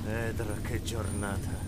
Edra, che giornata.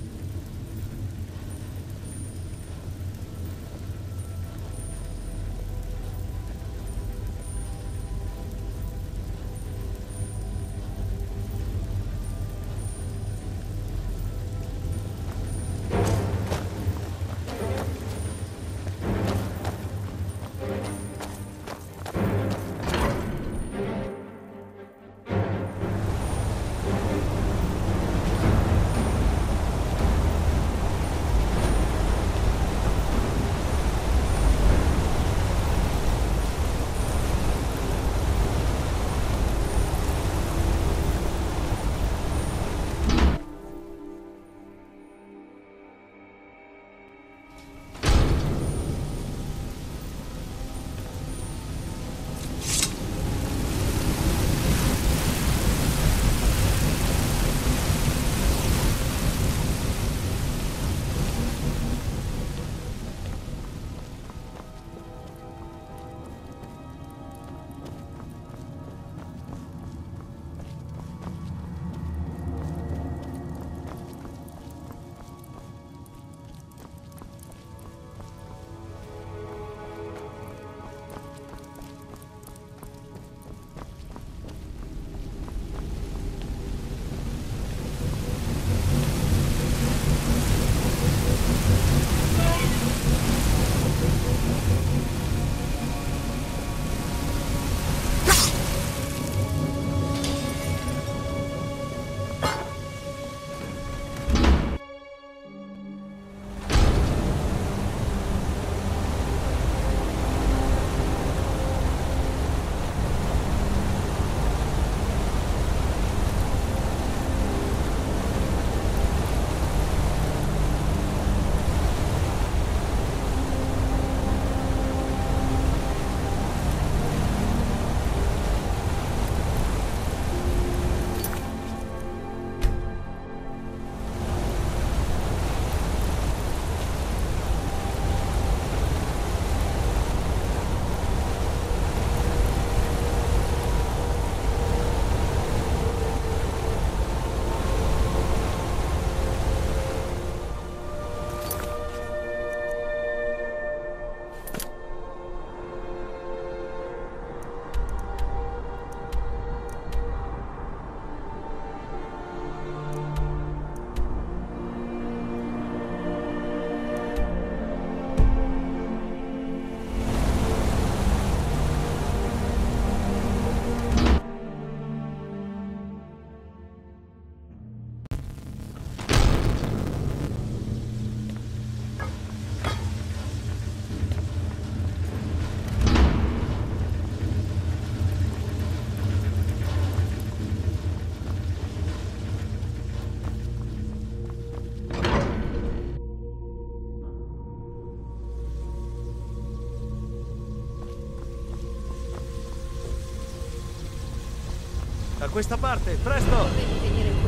Da questa parte, presto! Devi venire qui.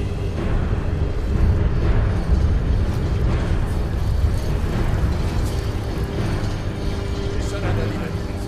Ci sarà da divertirsi.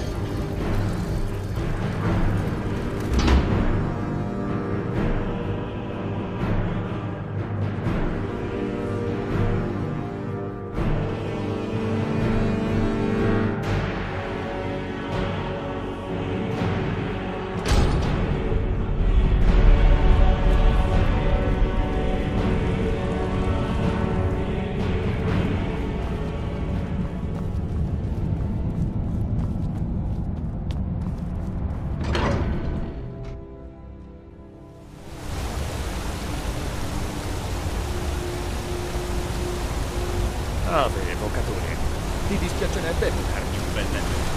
Ave, evocatore. Ti dispiacerebbe evocarmi un bel nemico?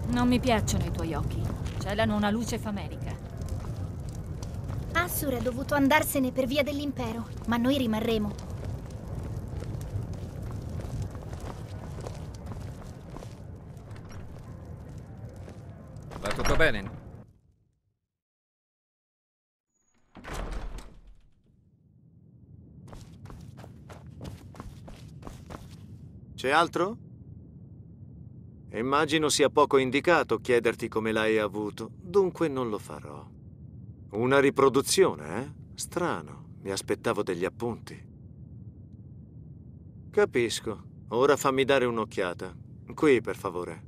Non mi piacciono i tuoi occhi. Celano una luce famelica. Assur è dovuto andarsene per via dell'impero, ma noi rimarremo. Va tutto bene? C'è altro? Immagino sia poco indicato chiederti come l'hai avuto, dunque non lo farò. Una riproduzione, eh? Strano, mi aspettavo degli appunti. Capisco. Ora fammi dare un'occhiata. Qui, per favore.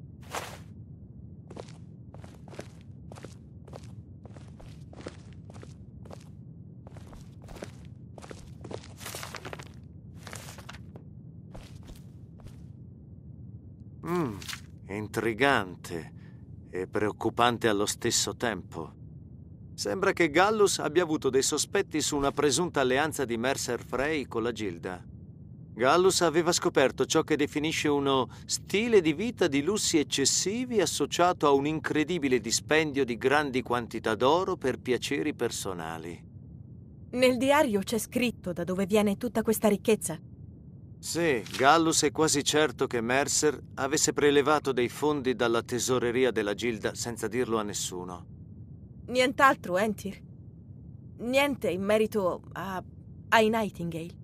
Intrigante e preoccupante allo stesso tempo. Sembra che Gallus abbia avuto dei sospetti su una presunta alleanza di Mercer Frey con la Gilda. Gallus aveva scoperto ciò che definisce uno stile di vita di lussi eccessivi associato a un incredibile dispendio di grandi quantità d'oro per piaceri personali. Nel diario c'è scritto da dove viene tutta questa ricchezza. Sì, Gallus è quasi certo che Mercer avesse prelevato dei fondi dalla tesoreria della Gilda senza dirlo a nessuno. Nient'altro, Entir. Niente in merito ai Nightingale.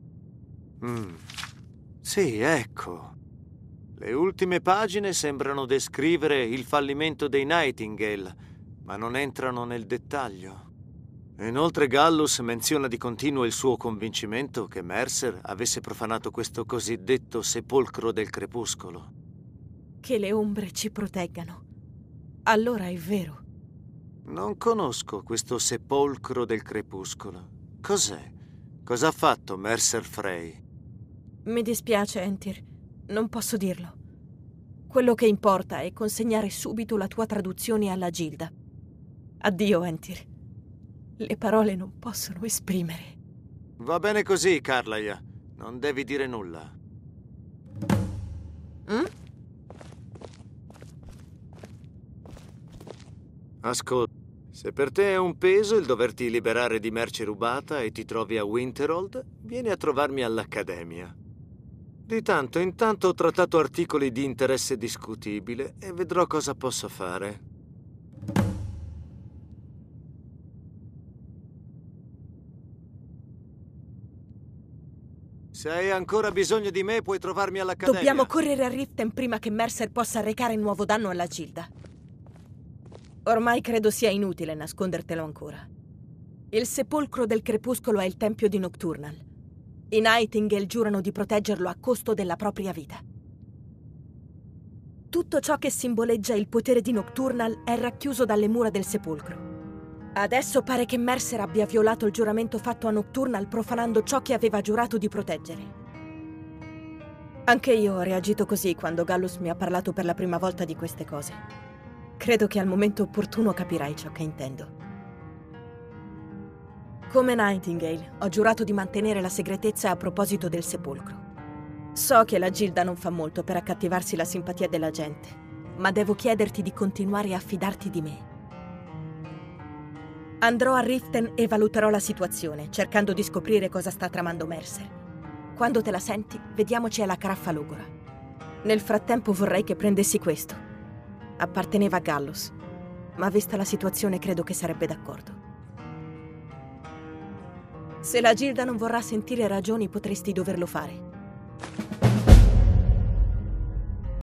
Sì, ecco. Le ultime pagine sembrano descrivere il fallimento dei Nightingale, ma non entrano nel dettaglio. Inoltre Gallus menziona di continuo il suo convincimento che Mercer avesse profanato questo cosiddetto sepolcro del crepuscolo. Che le ombre ci proteggano. Allora è vero. Non conosco questo sepolcro del crepuscolo. Cos'è? Cosa ha fatto Mercer Frey? Mi dispiace, Entir. Non posso dirlo. Quello che importa è consegnare subito la tua traduzione alla Gilda. Addio, Entir. Le parole non possono esprimere. Va bene così, Carlaia. Non devi dire nulla. Ascolta, se per te è un peso il doverti liberare di merce rubata e ti trovi a Winterhold, vieni a trovarmi all'Accademia. Di tanto in tanto ho trattato articoli di interesse discutibile e vedrò cosa posso fare. Se hai ancora bisogno di me, puoi trovarmi all'Accademia. Dobbiamo correre a Riften prima che Mercer possa recare nuovo danno alla Gilda. Ormai credo sia inutile nascondertelo ancora. Il sepolcro del crepuscolo è il tempio di Nocturnal. I Nightingale giurano di proteggerlo a costo della propria vita. Tutto ciò che simboleggia il potere di Nocturnal è racchiuso dalle mura del sepolcro. Adesso pare che Mercer abbia violato il giuramento fatto a Nocturnal profanando ciò che aveva giurato di proteggere. Anche io ho reagito così quando Gallus mi ha parlato per la prima volta di queste cose. Credo che al momento opportuno capirai ciò che intendo. Come Nightingale, ho giurato di mantenere la segretezza a proposito del sepolcro. So che la Gilda non fa molto per accattivarsi la simpatia della gente, ma devo chiederti di continuare a fidarti di me. Andrò a Riften e valuterò la situazione, cercando di scoprire cosa sta tramando Mercer. Quando te la senti, vediamoci alla Caraffa Logora. Nel frattempo vorrei che prendessi questo. Apparteneva a Gallus, ma vista la situazione credo che sarebbe d'accordo. Se la Gilda non vorrà sentire ragioni, potresti doverlo fare.